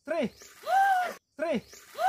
three, three.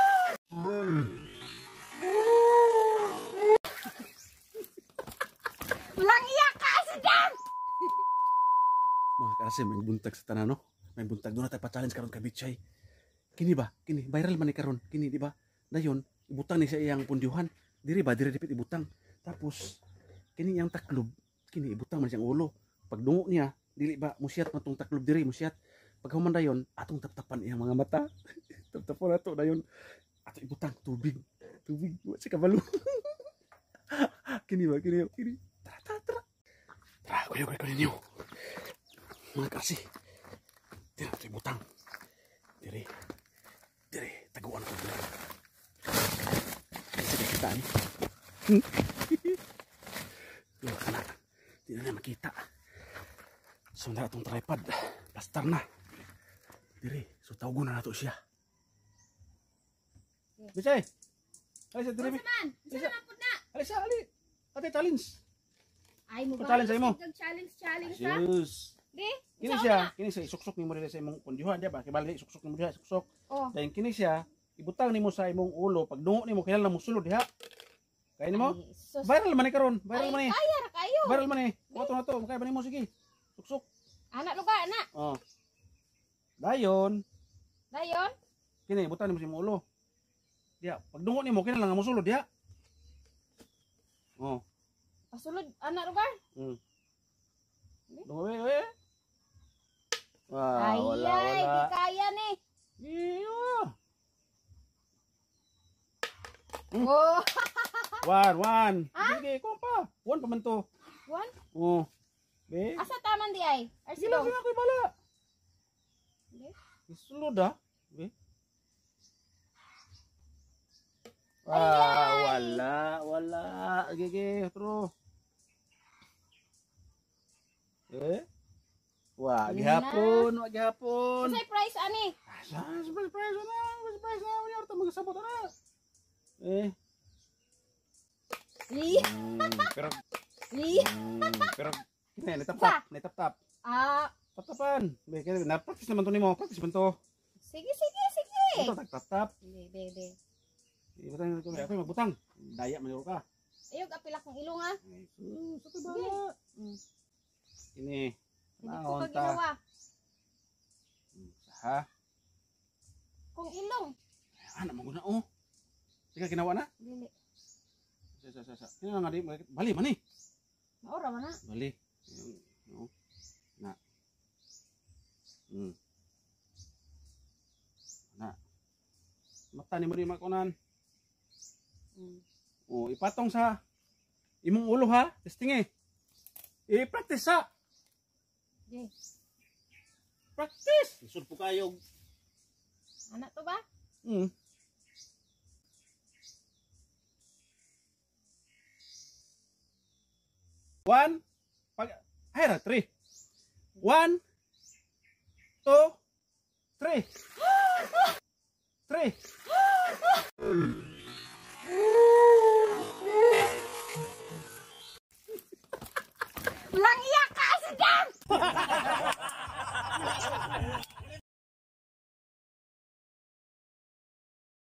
Walang iyak ka, Sidam! Mga kasi may buntag sa tanan, no? May buntag doon na tayo pa-challenge karon ka Bichay. Kini ba? Kini viral man ni karon. Kini di ba? Dayon ibutang ni sa iyang pundyuhan. Diri ba diri dipit ibutang. Tapos kini iyang taklob, kini ibutang man siyang ulo. Pag dungo niya, dili ba musiyat man tong taklob diri, musiyat. Pag human dayon, atong taptapan iyang mga mata. Taptapan ato dayon. Ato ibutang tubig. Tubig wa si kabalo. Kini ba? Kini. Tara. Tara, kuya ninyo. Mga kasi. Diri ato ibutang. Diri, taguan ko diri. Sige kita ni. Loh, kana. Di na makita. So na atong tripod. Plaster na. Diri, so tawgon na nato siya. Bichay. Ali sa diri. Saan na pud na? Ali sa ali. Ate challenge. Ay mo ba? Challenge mo. Challenge ha? Yes. Di? Kini siya isuksok nimo diri sa imong pundyuhan, di ba? Kibali isuksok nimo diha, isuksok. Oh. Dayon kini siya ibutang nimo sa imong ulo, pag dungo nimo kinahanglan mo sulod diha. Kaya nimo? Viral man ni karon, viral man ni. Kaya ra kayo. Viral man ni. Wato na to, makaya ba nimo sige. Suksok. Anak lugar, anak. Oh. Dayon, kini ibutang nimo sa imong ulo. Diha, pag dungo nimo kinahanglan mo sulod diha. Oh. Pasulod, anak lugar. Dungo we. Wah, wala. Di kaya ni. Iyo. Oh. One. Sige, kompa. One pa man to. One? Oh. Be. Asa taman di ay? Sila Arsilong. ko bala. Di? Sulod ah. Be. Wah, wala. Gigi, bro. Wah, gihapon. Surprise ani. Surprise na. Unya ito magsabot na. Pero netap-tap. Tap-tapan. Be, na-practice naman to nimo. Practice man to. Sige. Ito, tap-tap. Di. Ibutang ko. Ako magbutang. Daya man ka. Ayog apilak ng ilong ha. Sa to bala. Ini. Hindi ko kaginawa. Ha? Kung ilong. Ano mo guna oh. Sige ginawa na? Dili. Sa. Kino nga di bali man ni. Maura man na. Bali. No. Na. Na. Mata ni mo di makunan. Oh, ipatong sa imong ulo ha. Testing I-practice sa. Di. Practice. Isod po kayo. Anak to ba? One. Hayra, 3. 1, 2, 3. 3.